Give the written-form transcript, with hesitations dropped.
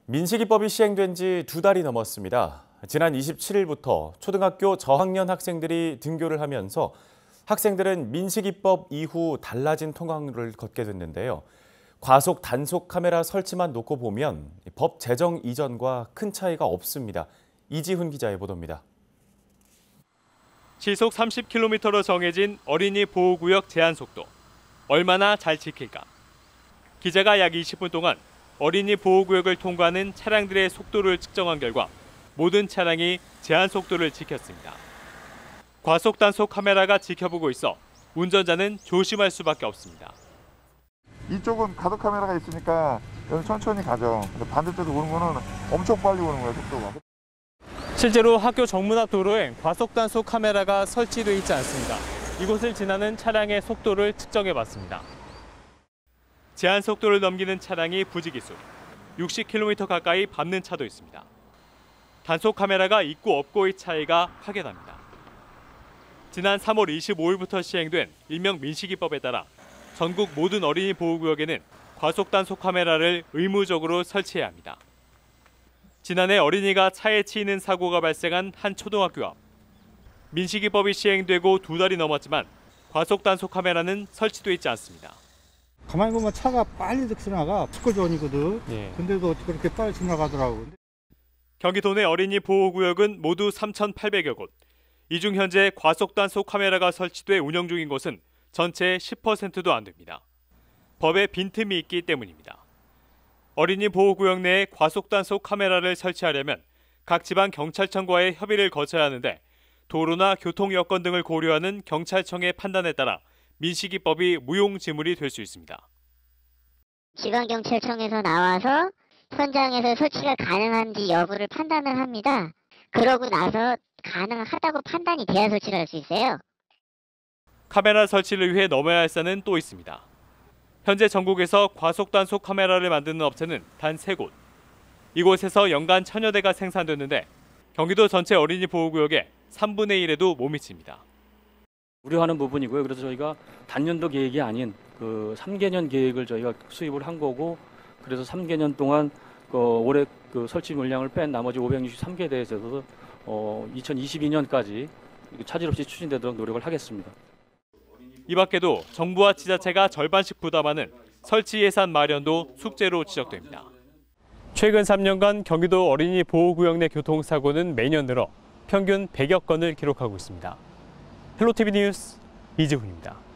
민식이법이 시행된 지 2달이 넘었습니다. 지난 27일부터 초등학교 저학년 학생들이 등교를 하면서 학생들은 민식이법 이후 달라진 통학로를 걷게 됐는데요. 과속 단속 카메라 설치만 놓고 보면 법 제정 이전과 큰 차이가 없습니다. 이지훈 기자의 보도입니다. 시속 30km로 정해진 어린이 보호구역 제한 속도. 얼마나 잘 지킬까? 기자가 약 20분 동안 어린이 보호구역을 통과하는 차량들의 속도를 측정한 결과 모든 차량이 제한 속도를 지켰습니다. 과속 단속 카메라가 지켜보고 있어 운전자는 조심할 수밖에 없습니다. 이쪽은 가속 카메라가 있으니까 여기 천천히 가죠. 근데 반대쪽으로 오는 거는 엄청 빨리 오는 거예요, 속도가. 실제로 학교 정문 앞 도로에 과속 단속 카메라가 설치돼 있지 않습니다. 이곳을 지나는 차량의 속도를 측정해 봤습니다. 제한 속도를 넘기는 차량이 부지기수, 60km 가까이 밟는 차도 있습니다. 단속 카메라가 있고 없고의 차이가 확연합니다. 지난 3월 25일부터 시행된 일명 민식이법에 따라 전국 모든 어린이 보호구역에는 과속 단속 카메라를 의무적으로 설치해야 합니다. 지난해 어린이가 차에 치이는 사고가 발생한 한 초등학교 앞. 민식이법이 시행되고 2달이 넘었지만 과속 단속 카메라는 설치돼 있지 않습니다. 가만히 보면 차가 빨리 지나가. 스쿨존이거든. 근데도 그렇게 빨리 지나가더라고. 경기도 내 어린이 보호구역은 모두 3,800여 곳. 이 중 현재 과속 단속 카메라가 설치돼 운영 중인 곳은 전체의 10%도 안 됩니다. 법에 빈틈이 있기 때문입니다. 어린이 보호구역 내에 과속 단속 카메라를 설치하려면 각 지방 경찰청과의 협의를 거쳐야 하는데 도로나 교통 여건 등을 고려하는 경찰청의 판단에 따라 민식이법이 무용지물이 될 수 있습니다. 지방경찰청에서 나와서 현장에서 설치가 가능한지 여부를 판단을 합니다. 그러고 나서 가능하다고 판단이 돼야 설치를 할 수 있어요. 카메라 설치를 위해 넘어야 할 산은 또 있습니다. 현재 전국에서 과속 단속 카메라를 만드는 업체는 단 3곳. 이곳에서 연간 1000여 대가 생산되는데 경기도 전체 어린이 보호구역의 3분의 1에도 못 미칩니다. 우려하는 부분이고요. 그래서 저희가 단년도 계획이 아닌 3개년 계획을 저희가 수입을 한 거고, 그래서 3개년 동안 올해 설치 물량을 뺀 나머지 563개대에서 2022년까지 차질 없이 추진되도록 노력을 하겠습니다. 이 밖에도 정부와 지자체가 절반씩 부담하는 설치 예산 마련도 숙제로 지적됩니다. 최근 3년간 경기도 어린이 보호구역 내 교통사고는 매년 늘어 평균 100여 건을 기록하고 있습니다. 헬로티비 뉴스 이지훈입니다.